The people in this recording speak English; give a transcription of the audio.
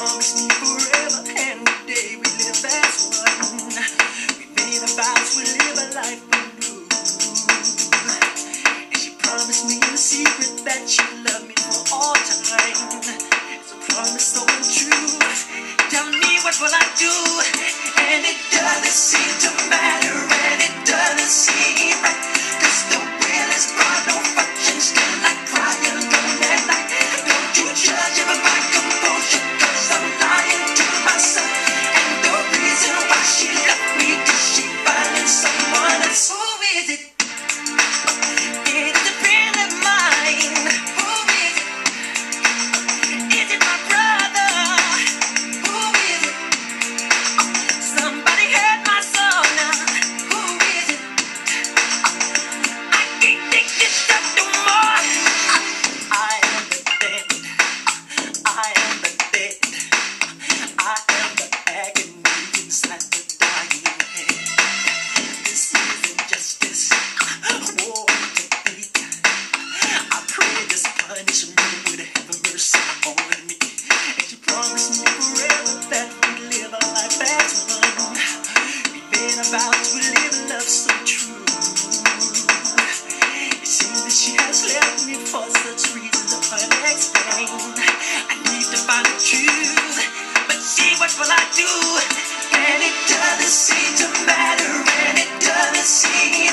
promised me forever and the day we live as one. We made a vow to live a life anew. And she promised me in secret that she'd love me for all time. It's a promise so true. Tell me, what will I do? And it doesn't seem to matter, and it doesn't seem right. 'Cause the will is gone, no function, still like crying alone at night. Don't you judge if my composure, 'cause I'm lying to myself. And the reason why she left me, did she find someone else? Who is it? It's the friend of mine. Who is it? Is it my brother? Who is it? Somebody heard my soul now. Who is it? I can't take this stuff no more. I am the dead. I am the dead. I am the agony inside the dying head. This isn't justice. War to beat. I pray this punishment would have mercy on me. And she promised me forever that we'd live a life as one. We made a vow to live a love so true. It seems that she has left me for such reasons unexplained. I need to find the truth, but see, what will I do? And it doesn't seem to matter, and it doesn't seem